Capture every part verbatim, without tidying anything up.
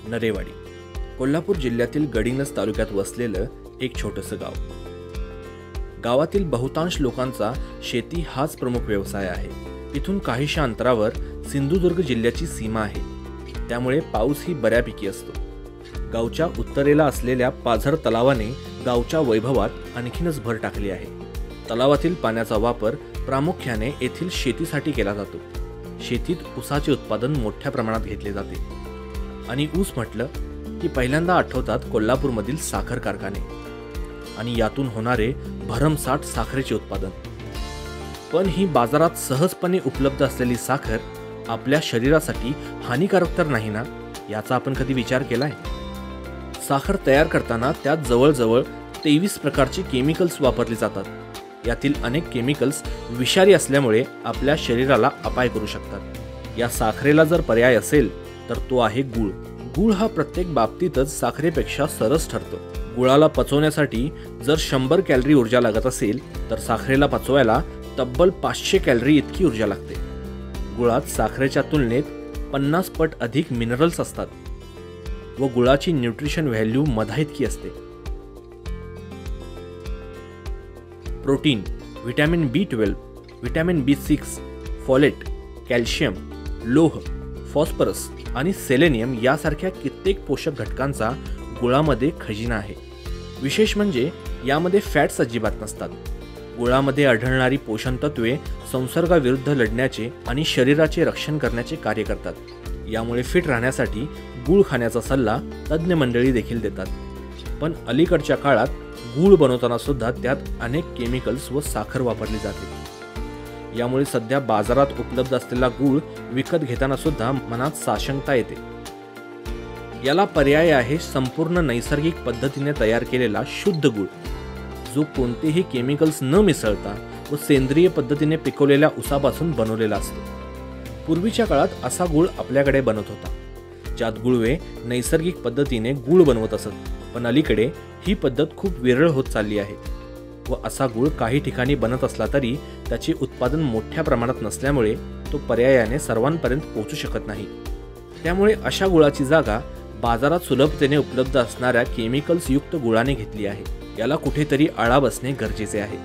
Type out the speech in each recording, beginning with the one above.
नरेवाडी कोल्हापूर जिल्ह्यातील गडिंग्लज तालुक्यात वसलेलं एक छोटंसं गाव। गावातील बहुतांश लोकांचा शेती हाच प्रमुख व्यवसाय आहे। इथून काहीशा अंतरावर सिंधुदुर्ग जिल्ह्याची सीमा आहे, त्यामुळे पाऊसही बऱ्यापैकी असतो। गावच्या उत्तरेला असलेल्या पाझर तलावाने गावच्या वैभवात आणखीनच भर टाकली आहे। तलावातील पाण्याचा वापर प्रामुख्याने येथील शेतीसाठी केला जातो। शेतीत ऊसाचे उत्पादन मोठ्या प्रमाणात घेतले जाते आणि ऊस म्हटलं की पहिल्यांदा आठवतात कोल्हापूरमधील साखर कारखाने आणि यातून होणारे भरमसाठ साखरेचे उत्पादन। पण ही बाजारात सहजपणे उपलब्ध असलेली साखर आपल्या शरीरासाठी हानिकारक तर नाही ना, याचा आपण कधी विचार केलाय? साखर तयार करताना त्यात जवळजवळ तेवीस प्रकारचे केमिकल्स वापरले जातात। यातील अनेक केमिकल्स विषारी असल्यामुळे आपल्या शरीराला अपाय करू शकतात। या साखरेला जर पर्याय असेल तर तो आहे गुळ। गुळ हा प्रत्येक बाबतीतच साखरेपेक्षा सरस ठरतो। गुळाला पचवण्यासाठी जर शंभर कॅलरी ऊर्जा लागत असेल तर साखरेला पचवायला तब्बल पाचशे कॅलरी इतकी ऊर्जा लागते। गुळात साखरेच्या तुलनेत पन्नास पट अधिक मिनरल्स असतात व गुळाची न्यूट्रिशन व्हॅल्यू मधा इतकी असते। Protein, vitamin B twelve, vitamin B six, folate, calcium, लोह, फॉस्फरस आणि सेलेनियम यासारख्या कित्येक पोषक घटकांचा गुळामध्ये खजिना आहे। विशेष म्हणजे यामध्ये फॅट्स अजिबात नसतात। गुळामध्ये आढळणारी पोषण तत्वे संसर्गाविरुद्ध लढण्याचे आणि शरीराचे रक्षण करण्याचे कार्य करतात। यामुळे फिट राहण्यासाठी गुळ खाण्याचा सल्ला तज्ज्ञ मंडळी देखील देतात। पण अलीकडच्या काळात गुळ बनवताना सुद्धा त्यात अनेक केमिकल्स व साखर वापरली जाते। यामुळे सध्या बाजारात उपलब्ध असलेला गुळ विकत घेताना सुद्धा मनात साशंकता येते। याला पर्याय आहे संपूर्ण नैसर्गिक पद्धतीने तयार केलेला शुद्ध गुळ, जो कोणतेही केमिकल्स न मिसळता व सेंद्रिय पद्धतीने पिकवलेल्या ऊसापासून बनवलेला असतो। पूर्वीच्या काळात असा गुळ आपल्याकडे बनत होता, ज्यात गुळवे नैसर्गिक पद्धतीने गुळ बनवत असत। पण अलीकडे ही पद्धत खूप विरळ होत चालली आहे व असा गुळ काही ठिकाणी बनत असला तरी त्याचे उत्पादन मोठ्या प्रमाणात नसल्यामुळे तो पर्यायाने सर्वांपर्यंत पोहोचू शकत नाही। त्यामुळे अशा गुळाची जागा बाजारात सुलभतेने उपलब्ध असणाऱ्या केमिकल्स युक्त गुळाने घेतली आहे। याला कुठेतरी आळा बसणे गरजेचे आहे।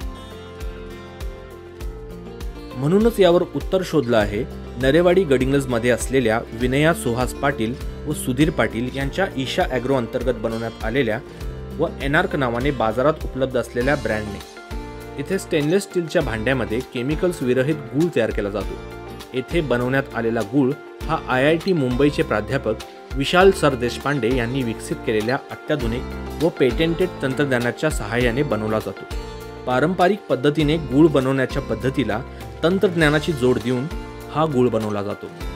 म्हणूनच यावर उत्तर शोधलं आहे नरेवाडी गडिंग्लज मध्ये असलेल्या विनया सुहास पाटील व सुधीर पाटील यांच्या ईशा ॲग्रो अंतर्गत बनवण्यात आलेल्या व एनार्क नावाने बाजारात उपलब्ध असलेल्या ब्रँडने। इथे स्टेनलेस स्टीलच्या भांड्यामध्ये केमिकल्स विरहित गूळ तयार केला जातो। येथे बनवण्यात आलेला गूळ हा आय आय टी मुंबईचे प्राध्यापक विशाल सर देशपांडे यांनी विकसित केलेल्या अत्याधुनिक व पेटेंटेड तंत्रज्ञानाच्या सहाय्याने बनवला जातो। पारंपरिक पद्धतीने गूळ बनवण्याच्या पद्धतीला तंत्रज्ञानाची जोड देऊन हा गूळ बनवला जातो।